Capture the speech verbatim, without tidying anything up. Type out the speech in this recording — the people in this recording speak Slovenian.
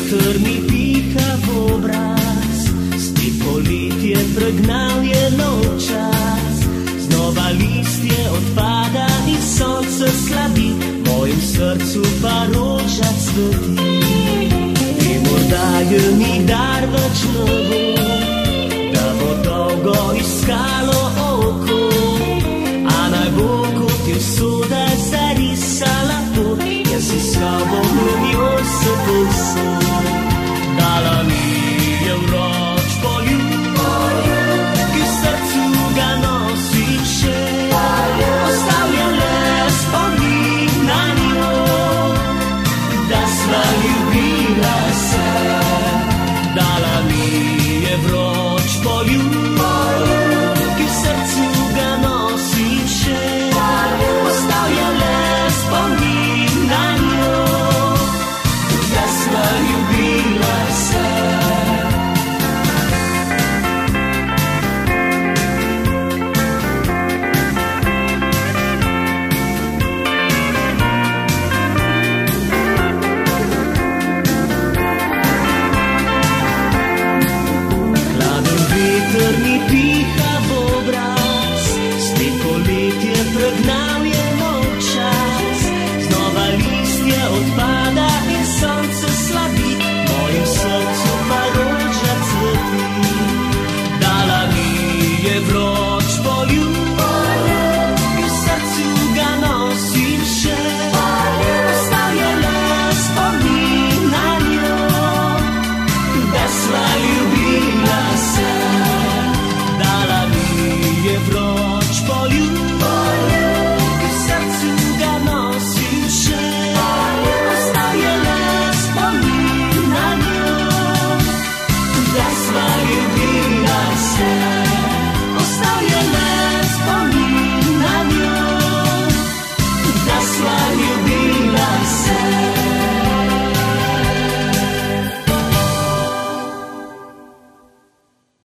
Veter mi piha v obraz, spet poletje pregnal je nov čas. Znova listje odpada in sonce slabi, mojem srcu pa roža cveti. In morda je mi dar več ne bo, da bo dolgo iskalo oko, a naj bo kot je usoda zarisala pot, jaz si slabo gledijo se povsod. Dala mi je vroč poljub, ki v srcu ga nosi še, ostal je le spomin na njo, da sva ljubila se. Dala mi je vroč poljub,